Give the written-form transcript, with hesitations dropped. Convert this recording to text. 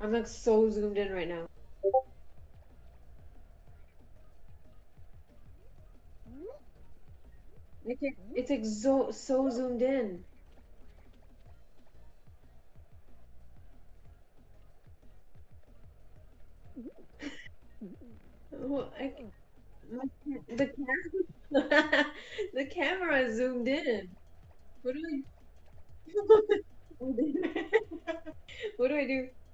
I'm like so zoomed in right now. It's like so zoomed in. Well, the camera, the camera is zoomed in. What do I? What do I do?